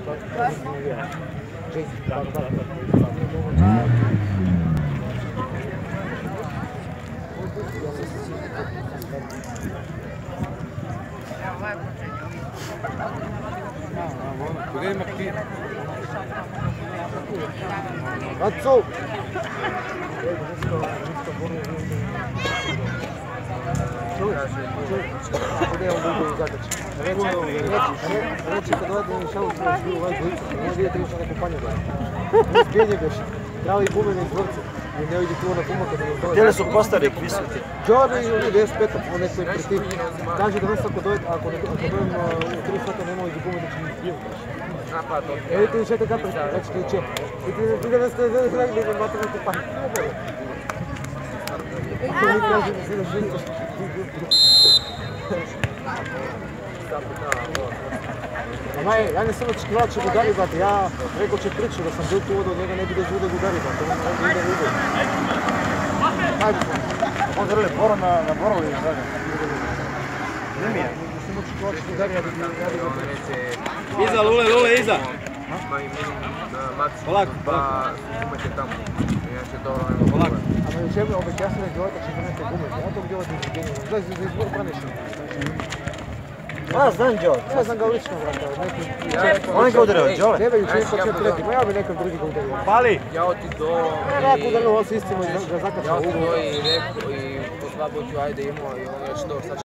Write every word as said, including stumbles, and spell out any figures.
Къде има пи? Рацо! Къде е много загачи? Рече, къде да не шало, че е бил вас двоица. Не вие трябваше на компанията. Не сбиение беше. Трябва и буме на извърца. И не иди това на пума, като не това. Те ли са постари, какви са? Джоби и они десет пета, по некои прети. Даже днес, ако дойдем, ако дойдем от три сата, няма и ги буме да че ни сбием. Ей, ти ще така представя, вече ти че. И ти да не сте да знаеш да имате на компания. Той ми каже да си да житаш. Ама е, я не съм очекивал, че го дари, бате. Я рекал, че прича, да съм бил това до него, не би държал да го дари, бате. Това не може да иде. Хайде, Он зрали бора на бора ли издаде? Не ми е. не съм очекивал, че го дари, я да го дари. Иза, Луле, Луле, Иза! Полак, полак. Имате там. Иначе добро не го полак. Ама вече обещахме на геолата, че върнете гумите. Я тук геолата изгодение. За избор бранеше. А, знам Джо. Не знам го лично, брата. Он е го ударил, Джо? Не бе, юче не почне трети. Ма я бе некъв други го ударил. Пали! Я отидо Не, ако ударил, аз истина, да закача. Я отидо и леко и по това бочу, айде има и он е що.